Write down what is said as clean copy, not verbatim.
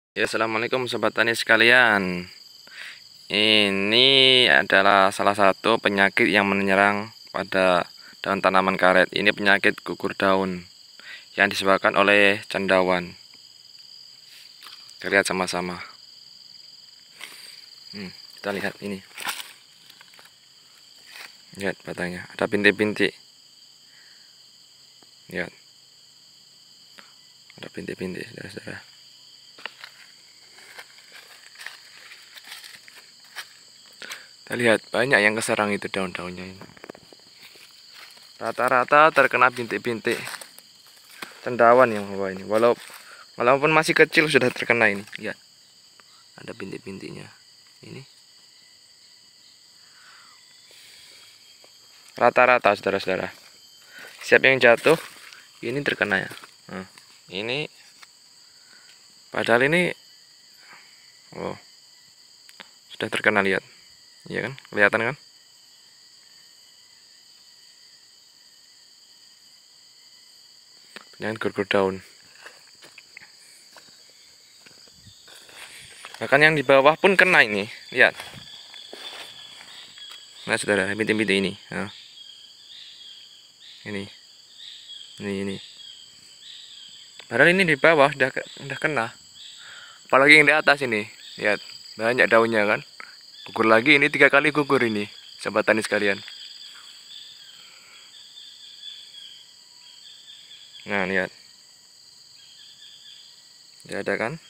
Ya, assalamualaikum sobat tani sekalian. Ini adalah salah satu penyakit yang menyerang pada daun tanaman karet. Ini penyakit gugur daun yang disebabkan oleh cendawan. Kita lihat sama-sama. Kita lihat ini. Lihat batangnya, ada bintik-bintik. Lihat, ada bintik-bintik, saudara-saudara. Kita lihat banyak yang keserang itu daun-daunnya ini. Rata-rata terkena bintik-bintik cendawan yang bawah ini. Walaupun masih kecil sudah terkena ini. Lihat, ada bintik-bintiknya. Ini rata-rata saudara-saudara. Siapa yang jatuh, ini terkena ya. Nah, ini padahal ini sudah terkena, lihat. Iya kan? Kelihatan kan? Penyakit gugur daun. Bahkan yang di bawah pun kena ini. Lihat. Nah, saudara, bintik-bintik ini. Nah. Ini. Ini. Padahal ini di bawah udah kena. Apalagi yang di atas ini. Lihat, banyak daunnya kan. Gugur lagi, ini 3 kali gugur ini, sobat tani sekalian. Nah, lihat. Tidak ada kan?